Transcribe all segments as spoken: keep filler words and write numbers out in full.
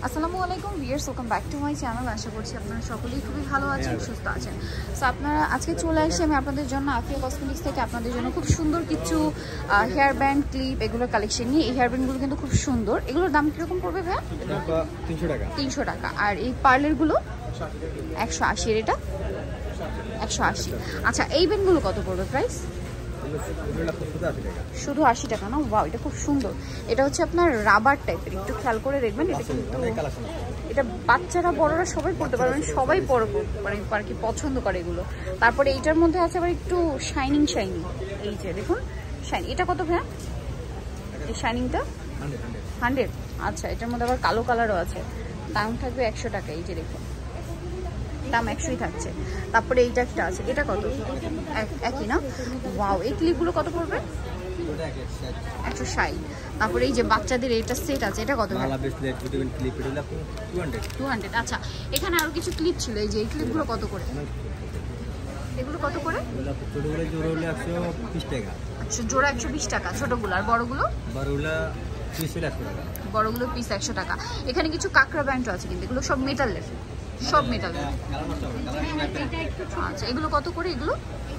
আসসালামু আলাইকুম viewers, welcome back to my channel. আশা করছি আপনারা সকলেই খুবই ভালো আছেন, সুস্থ আছেন। সো আপনারা আজকে চলে আসছি আমি আপনাদের জন্য আফিয়া কসমেটিক্স থেকে আপনাদের জন্য খুব সুন্দর কিছু হেয়ার ব্যান্ড, ক্লিপ এগুলোর কালেকশন নিয়ে। এই হেয়ার ব্যান্ডগুলো কিন্তু খুব সুন্দর। এগুলোর দাম কীরকম পড়বে ভাইয়া? তিনশো টাকা। তিনশো টাকা। আর এই পার্লেরগুলো একশো আশি, এর এটা একশো আশি। আচ্ছা, এই ব্যান্ডগুলো কত পড়বে প্রাইস? শুধু আশি টাকা না? ওয়াও, এটা খুব সুন্দর। এটা হচ্ছে আপনার রাবার টাইপের, একটু খেয়াল করে দেখবেন। এটা কিন্তু এটা বাচ্চারা বড়রা সবাই পড়তে পারবেন, সবাই পড়ব মানে আর কি পছন্দ করে এগুলো। তারপরে এইটার মধ্যে আছে আবার একটু শাইনিং শাইনিং, এই যে দেখুন শাইন। এটা কত ভাইয়া এই শাইনিংটা? হান্ড্রেড। আচ্ছা, এটার মধ্যে আবার কালো কালারও আছে, দাম থাকবে একশো টাকা। এই যে দেখুন দাম একশোই থাকছে। তারপরে এইটা একটা আছে, এটা কত? একই না? ওয়াও, এই ক্লিপগুলো কত পড়বে? একশো ষাট। তারপরে এই যে বাচ্চাদের এটা সেট আছে, এটা কত? Two hundred. আচ্ছা, এখানে আরো কিছু ক্লিপ ছিল, এই যে এই ক্লিপগুলো কত করে? এগুলো কত করে? আচ্ছা, জোড়া একশো বিশ টাকা ছোটগুলো। আর বড়গুলো? বড়গুলো পিস একশো টাকা। এখানে কিছু কাঁকড়া ব্যান্ড আছে, কিন্তু এগুলো সব মেটালের, সব মেটাল। আচ্ছা, এগুলো কত করে? এগুলো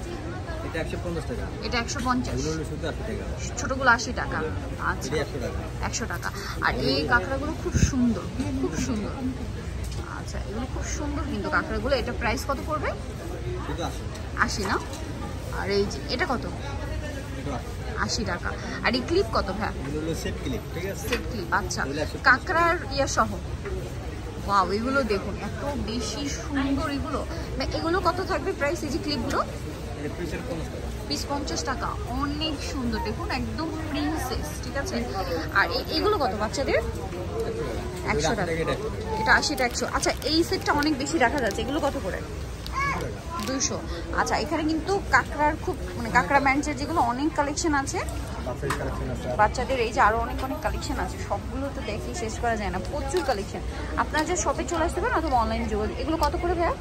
এটা একশো পঞ্চাশ, ছোটগুলো আশি টাকা। আচ্ছা, একশো টাকা। আর এই কাঁকড়াগুলো খুব সুন্দর, খুব সুন্দর। আচ্ছা, এগুলো খুব সুন্দর কিন্তু কাঁকড়াগুলো। এটা প্রাইস কত পড়বে? আশি না? আর এই যে এটা কত? আশি টাকা। আর এই ক্লিপ কত ভাই? Set clip. আচ্ছা, কাঁকড়ার ইয়া সহ। ওয়াও, এগুলো দেখুন এত বেশি সুন্দর এগুলো। এগুলো কত থাকবে প্রাইস? এই যে ক্লিপগুলো পিস পঞ্চাশ টাকা। অনেক সুন্দর দেখুন, একদম প্রিন্সেস, ঠিক আছে। আর এগুলো কত বাচ্চাদের? একশো টাকা। এটা আশিটা একশো। আচ্ছা, এই সেটটা অনেক বেশি দেখা যাচ্ছে, এগুলো কত করে? দুইশো। আচ্ছা, এখানে কিন্তু কাঁকড়ার খুব মানে কাঁকড়া ব্যান্ডের যেগুলো অনেক কালেকশন আছে বাচ্চাদের। এই যে আরো অনেক অনেক কালেকশন আছে, সবগুলো তো দেখি শেষ করা যায় না, প্রচুর কালেকশন। আপনারা যে শপে চলে আসতে পারেন অথবা অনলাইনে যোগাযোগ। এগুলো কত করে ভাইয়া?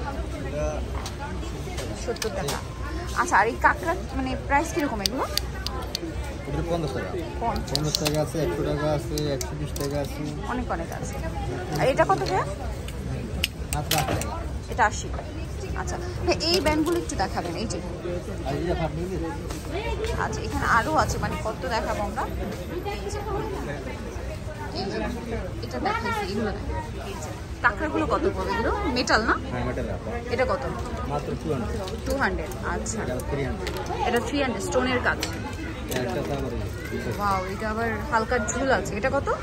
সত্তর টাকা। আচ্ছা, আর এই কাঁকড়া মানে প্রাইস কিরকম এগুলো? অনেক অনেক আছে। আর এটা কত ভাইয়া? এটা আশি। আচ্ছা, এই ব্যান্ডগুলো একটু দেখাবেন। এই যে আচ্ছা, এখানে আরো আছে, মানে কত দেখাবো আমরা। এটা দেখাইছি, এগুলো কাঁকড়াগুলো কত পড়বে? এগুলো মেটাল না? এটা কত? Two hundred. আচ্ছা, এটা থ্রি হান্ড্রেড, স্টোনের কাজ। ওয়াও, এটা আবার হালকা ঝুল আছে। এটা কত?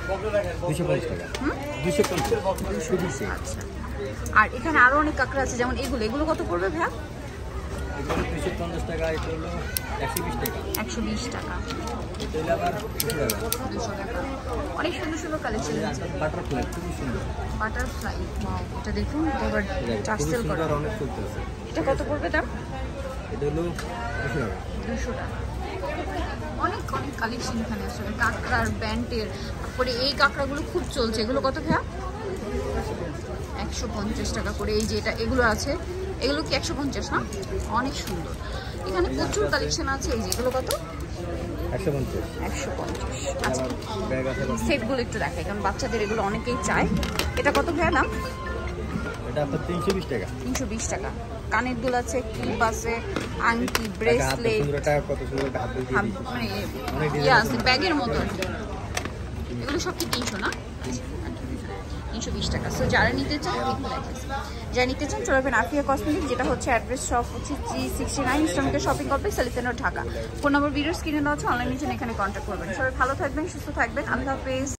আচ্ছা, আর এখানে আরো অনেক কাঁকড়া আছে, যেমন এগুলো। এগুলো কত পড়বে ভাইয়া? একশো বিশ টাকা। দুশো টাকা। অনেক সুন্দর সুন্দর কালেকশন আছে। বাটারফ্লাই, ওয়াও, এটা দেখুন এবার টার্সেল করা। এটা কত পড়বে দাম? দুশো টাকা। অনেক অনেক কালেকশন এখানে আসলে কাঁকড়ার ব্যান্ডের। তারপরে এই কাঁকড়াগুলো খুব চলছে, এগুলো কত ভাইয়া? একশো পঞ্চাশ টাকা করে। এই যে এটা এগুলো আছে, এগুলো কি একশো পঞ্চাশ না? অনেক সুন্দর, এখানে প্রচুর কালেকশন আছে। এই যে এগুলো কত? একশো পঞ্চাশ। আচ্ছা, সেটগুলো একটু দেখাই, কারণ বাচ্চাদের এগুলো অনেকেই চায়। এটা কত ভাইয়া দাম? তিনশো বিশ টাকা। তিনশো বিশ টাকা। কানের দুল আছে, ক্লিপ আছে, আংটি, ব্রেসলেট, মানে ইয়ে আছে ব্যাগের মতো। এগুলো সব কি তিনশো না? তিনশো বিশ টাকা। সো যারা নিতে চান একটু দেখাচ্ছি, যারা নিতে চান চলে যাবেন আফিয়া কসমেটিক্স, যেটা হচ্ছে অ্যাড্রেস শপ হচ্ছে G sixty nine Islamica shopping complex, elephant road, Dhaka. Phone number ভিডিওর স্ক্রিনে দেওয়া আছে, অনলাইনে এখানে কন্ট্যাক্ট করবেন। সবাই ভালো থাকবেন, সুস্থ থাকবেন। আল্লাহ হাফেজ।